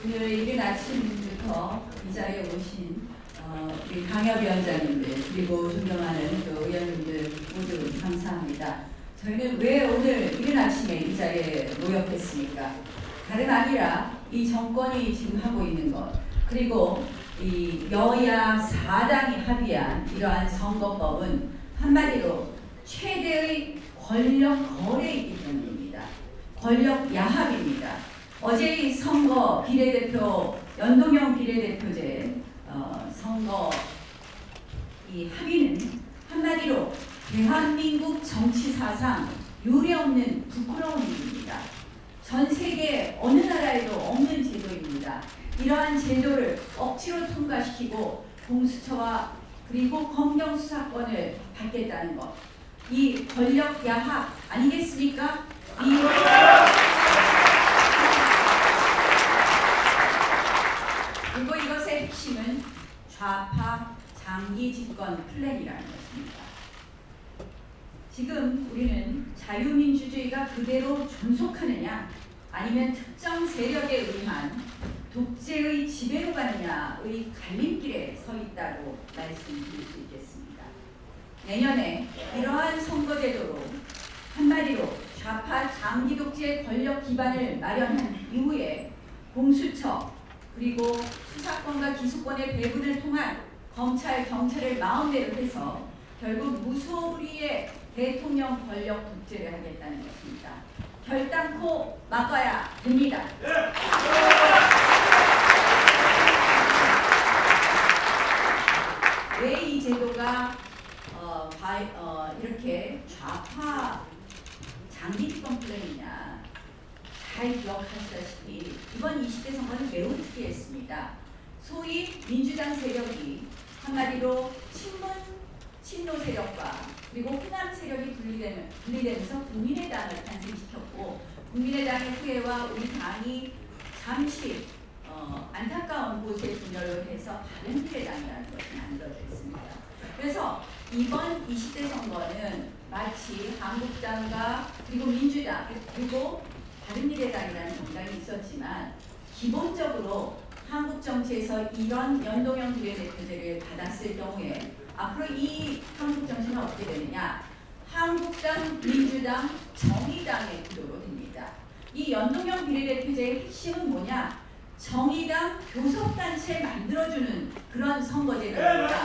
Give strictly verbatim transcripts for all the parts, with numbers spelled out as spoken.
오늘 이른 아침부터 이 자리에 오신 어, 우리 강협위원장님들 그리고 존경하는 그 의원님들 모두 감사합니다. 저희는 왜 오늘 이른 아침에 이 자리에 모였겠습니까? 다름 아니라 이 정권이 지금 하고 있는 것, 그리고 이 여야 사당이 합의한 이러한 선거법은 한마디로 최대의 권력 거래이기 때문입니다. 권력 야합입니다. 어제 이 선거 비례대표 연동형 비례대표제 어, 선거 이 합의는 한마디로 대한민국 정치사상 유례없는 부끄러운 일입니다. 전 세계 어느 나라에도 없는 제도입니다. 이러한 제도를 억지로 통과시키고 공수처와 그리고 검경 수사권을 받겠다는 것, 이 권력 야합 아니겠습니까? 이 그리고 이것의 핵심은 좌파 장기 집권 플랜이라는 것입니다. 지금 우리는 자유민주주의가 그대로 존속하느냐 아니면 특정 세력에 의한 독재의 지배로 가느냐의 갈림길에 서 있다고 말씀드릴 수 있겠습니다. 내년에 이러한 선거제도로 한마디로 좌파 장기 독재의 권력 기반을 마련한 이후에 공수처 그리고 수사권과 기소권의 배분을 통한 검찰, 경찰을 마음대로 해서 결국 무소불위의 대통령 권력 독재를 하겠다는 것입니다. 결단코 막아야 됩니다. 왜 이 제도가 어, 바, 어, 이렇게 좌파 장기 집권 플랜이냐, 잘 기억하시다시피 이번 이십 대 선거는 매우 특이했습니다. 소위 민주당 세력이 한마디로 친문, 친노 세력과 그리고 호남 세력이 분리되면, 분리되면서 국민의당을 탄생시켰고, 국민의당의 후예와 우리 당이 잠시 어, 안타까운 곳에 분열을 해서 바른미래당이라는 것이 만들어져 있습니다. 그래서 이번 이십 대 선거는 마치 한국당과 그리고 민주당 그리고 바른미래당이라는 정당이 있었지만 기본적으로 한국 정치에서 이런 연동형 비례대표제를 받았을 경우에 앞으로 이 한국 정치는 어떻게 되느냐? 한국당, 민주당, 정의당의 구도로 됩니다. 이 연동형 비례대표제의 핵심은 뭐냐? 정의당 교섭단체 만들어주는 그런 선거제도입니다.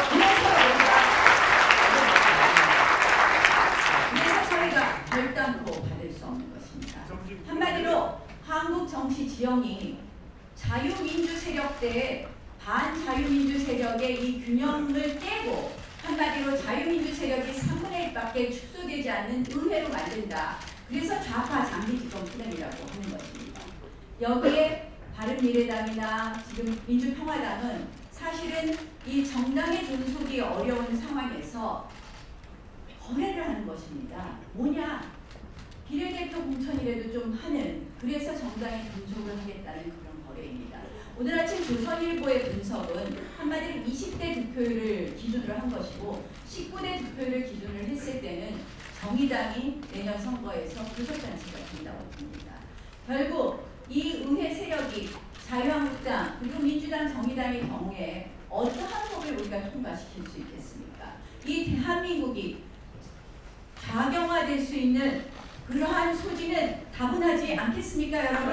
그래서 저희가 결단코 받을 수 없는 것입니다. 한마디로 한국 정치 지형이 자유민주 세력 대 반자유민주 세력의 이 균형을 깨고 한마디로 자유민주 세력이 삼분의 일밖에 축소되지 않는 의회로 만든다. 그래서 좌파 장기 집권 플랜이라고 하는 것입니다. 여기에 바른미래당이나 지금 민주평화당은 사실은 이 정당의 존속이 어려운 상황에서 거래를 하는 것입니다. 뭐냐? 비례대표 공천이라도 좀 하는, 그래서 정당의 존속을 하겠다는 그런 거래입니다. 오늘 아침 조선일보의 분석은 한마디로 이십 대 득표율을 기준으로 한 것이고 십구 대 득표율을 기준으로 했을 때는 정의당이 내년 선거에서 교섭단체가 된다고 봅니다. 결국 이 의회 세력이 자유한국당 그리고 민주당, 정의당의 경우에 어떠한 법을 우리가 통과시킬 수 있겠습니까? 이 대한민국이 좌경화될 수 있는 그러한 소지는 다분하지 않겠습니까, 여러분?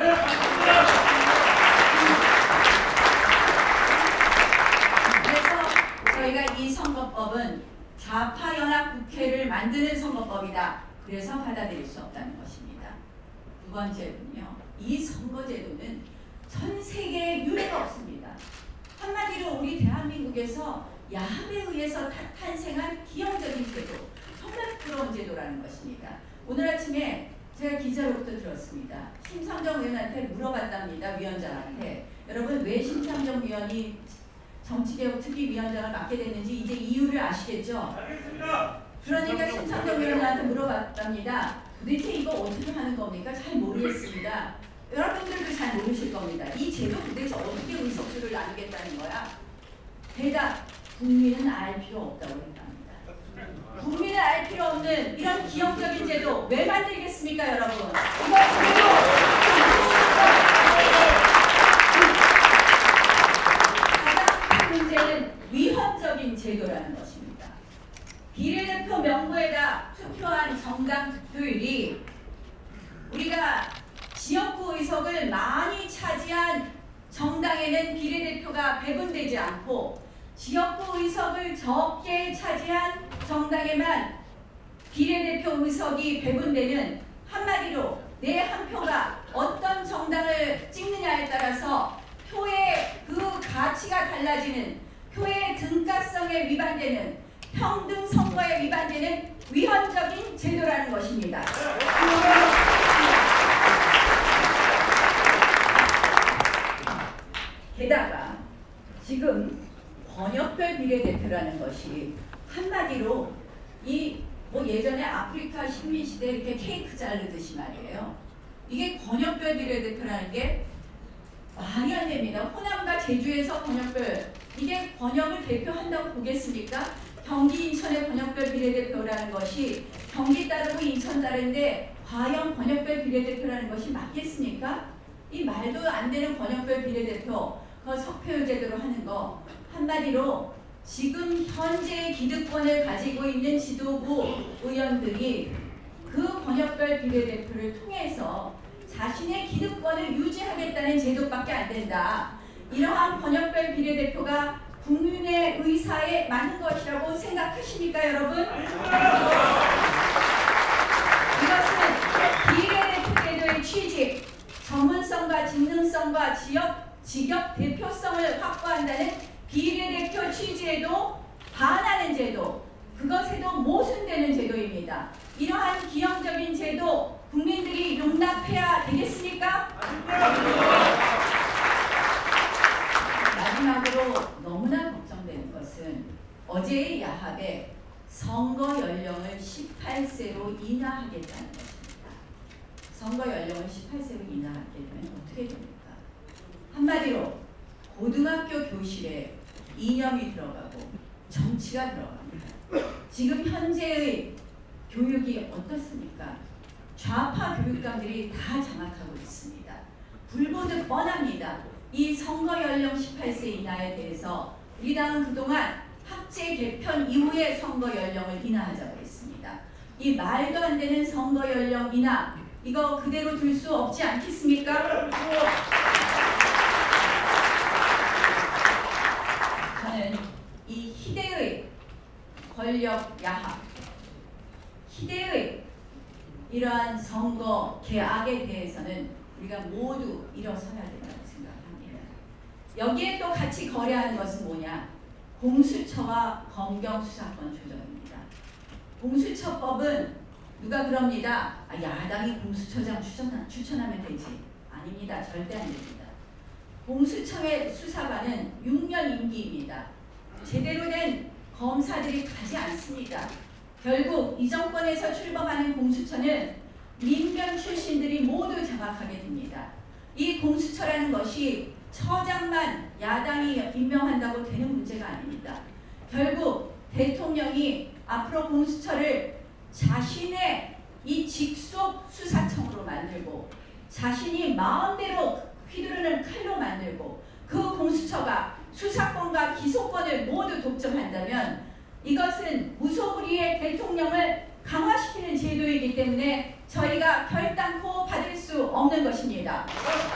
그래서 저희가 이 선거법은 좌파연합국회를 만드는 선거법이다. 그래서 받아들일 수 없다는 것입니다. 두 번째는요. 이 선거제도는 전 세계에 유례가 없습니다. 한마디로 우리 대한민국에서 야합에 의해서 탄생한 기형적인 제도, 정말 부러운 제도라는 것입니다. 오늘 아침에 제가 기자로부터 들었습니다. 심상정 의원한테 물어봤답니다. 위원장한테. 여러분 왜 심상정 위원이 정치개혁 특위위원장을 맡게 됐는지 이제 이유를 아시겠죠? 알겠습니다. 그러니까 심상정 위원한테 물어봤답니다. 도대체 이거 어떻게 하는 겁니까? 잘 모르겠습니다. 여러분들도 잘 모르실 겁니다. 이 제도 도대체 어떻게 의석수를 나누겠다는 거야? 대답, 국민은 알 필요 없다고 했답니다. 국민은 알 필요 없는 이런 기형적인 제도 왜 만들겠습니까, 여러분? 이거 제도 많이 차지한 정당에는 비례대표가 배분되지 않고 지역구 의석을 적게 차지한 정당에만 비례대표 의석이 배분되는, 한마디로 내 한 표가 어떤 정당을 찍느냐에 따라서 표의 그 가치가 달라지는, 표의 등가성에 위반되는, 평등 선거에 위반되는 위헌적인 제도라는 것입니다. 게다가 지금 권역별 비례대표라는 것이 한마디로 이 뭐 예전에 아프리카 식민시대 이렇게 케이크 자르듯이 말이에요. 이게 권역별 비례대표라는 게 말이 안 됩니다. 호남과 제주에서 권역별, 이게 권역을 대표한다고 보겠습니까? 경기 인천의 권역별 비례대표라는 것이 경기 따르고 인천 다른데 과연 권역별 비례대표라는 것이 맞겠습니까? 이 말도 안 되는 권역별 비례대표, 그 석표 제도로 하는 거, 한마디로 지금 현재 기득권을 가지고 있는 지도부 의원들이 그 권역별 비례대표를 통해서 자신의 기득권을 유지하겠다는 제도밖에 안 된다. 이러한 권역별 비례대표가 국민의 의사에 맞는 것이라고 생각하십니까, 여러분? 이것은 비례대표 제도의 취지, 전문성과 직능성과 지역, 직역 대표성을 확보한다는 비례대표 취지에도 반하는 제도, 그것에도 모순되는 제도입니다. 이러한 기형적인 제도 국민들이 용납해야 되겠습니까? 마지막으로 너무나 걱정되는 것은 어제의 야합에 선거 연령을 십팔 세로 인하하겠다는 것입니다. 선거 연령을 십팔 세로 인하하게 되면 어떻게 됩니까? 한마디로 고등학교 교실에 이념이 들어가고 정치가 들어갑니다. 지금 현재의 교육이 어떻습니까? 좌파 교육감들이 다 장악하고 있습니다. 불보듯 뻔합니다. 이 선거 연령 십팔 세 인하에 대해서 우리 당은 그동안 학제 개편 이후에 선거 연령을 인하하자고 했습니다. 이 말도 안 되는 선거 연령 인하, 이거 그대로 둘 수 없지 않겠습니까? 저는 이 희대의 권력 야합, 희대의 이러한 선거 개악에 대해서는 우리가 모두 일어서야 된다고 생각합니다. 여기에 또 같이 거래하는 것은 뭐냐? 공수처와 검경수사권 조정입니다. 공수처법은 누가 그럽니다. 아, 야당이 공수처장 추천, 추천하면 되지. 아닙니다. 절대 안 됩니다. 공수처의 수사관은 육 년 임기입니다. 제대로 된 검사들이 가지 않습니다. 결국 이 정권에서 출범하는 공수처는 민변 출신들이 모두 장악하게 됩니다. 이 공수처라는 것이 처장만 야당이 임명한다고 되는 문제가 아닙니다. 결국 대통령이 앞으로 공수처를 자신의 이 직속 수사청으로 만들고 자신이 마음대로 휘두르는 칼로 만들고 그 공수처가 수사권과 기소권을 모두 독점한다면 이것은 무소불위의 대통령을 강화시키는 제도이기 때문에 저희가 결단코 받을 수 없는 것입니다.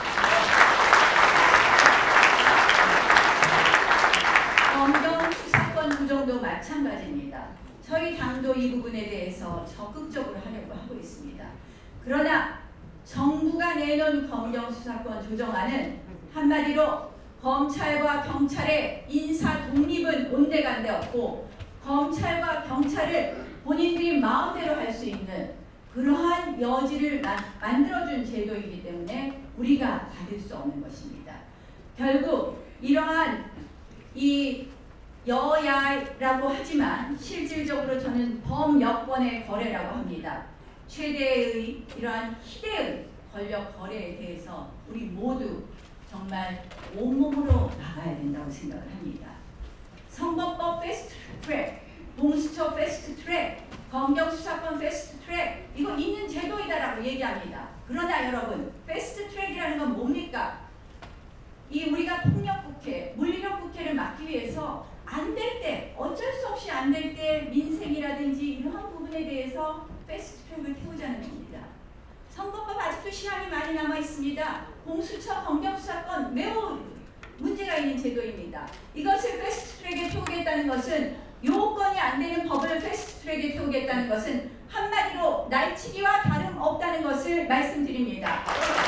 검경 수사권 조정도 마찬가지입니다. 저희 당도 이 부분에 대해서 적극적으로 하려고 하고 있습니다. 그러나 정부가 내놓은 검경 수사권 조정안은 한마디로 검찰과 경찰의 인사 독립은 온데간데 없고 검찰과 경찰을 본인들이 마음대로 할 수 있는 그러한 여지를 마, 만들어준 제도이기 때문에 우리가 받을 수 없는 것입니다. 결국 이러한 이 여야라고 하지만 실질적으로 저는 범여권의 거래라고 합니다. 최대의 이러한 희대의 권력 거래에 대해서 우리 모두 정말 온몸으로 나가야 된다고 생각을 합니다. 선거법 패스트 트랙, 공수처 패스트 트랙, 검경수사권 패스트 트랙, 이거 있는 제도이다라고 얘기합니다. 그러나 여러분, 패스트 트랙이라는 건 뭡니까? 이 우리가 폭력국회, 물리력국회를 막기 위해서 안 될 때, 어쩔 수 없이 안 될 때 민생이라든지 이러한 부분에 대해서 패스트 트랙을 태우자는 겁니다. 선거법 아직도 시간이 많이 남아 있습니다. 공수처 검경수사권 매우 문제가 있는 제도입니다. 이것을 패스트트랙에 태우겠다는 것은 요건이 안 되는 법을 패스트트랙에 태우겠다는 것은 한마디로 날치기와 다름없다는 것을 말씀드립니다.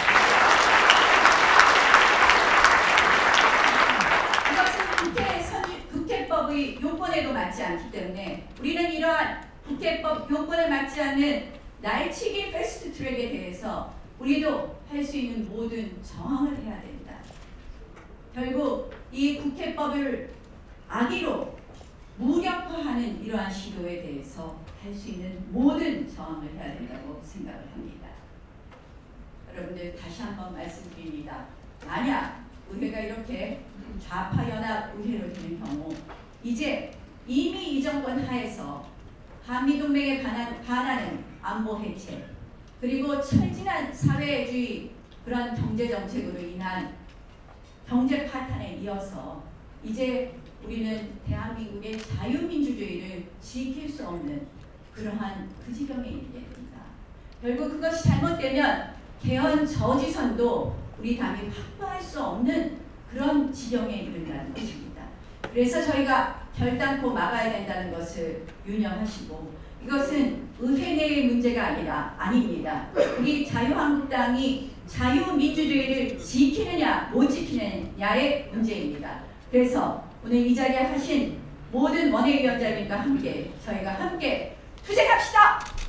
이것은 국회 선지, 국회법의 요건에도 맞지 않기 때문에 우리는 이러한 국회법 요건에 맞지 않는 날치기 패스트트랙에 대해서 우리도 할 수 있는 모든 저항을 해야 됩니다. 결국 이 국회법을 악의로 무력화하는 이러한 시도에 대해서 할 수 있는 모든 저항을 해야 된다고 생각을 합니다. 여러분들 다시 한번 말씀드립니다. 만약 의회가 이렇게 좌파 연합 의회로 되는 경우 이제 이미 이 정권 하에서 한미동맹에 반한, 반하는 안보 해체 그리고 철진한 사회주의 그런 경제정책으로 인한 경제 파탄에 이어서 이제 우리는 대한민국의 자유민주주의를 지킬 수 없는 그러한 그 지경에 이르게 됩니다. 결국 그것이 잘못되면 개헌 저지선도 우리 당이 확보할 수 없는 그런 지경에 이른다는 것입니다. 그래서 저희가 결단코 막아야 된다는 것을 유념하시고 이것은 의회 내의 문제가 아니라 아닙니다. 우리 자유한국당이 자유민주주의를 지키느냐 못 지키느냐의 문제입니다. 그래서 오늘 이 자리에 하신 모든 원외위원장님과 함께 저희가 함께 투쟁합시다!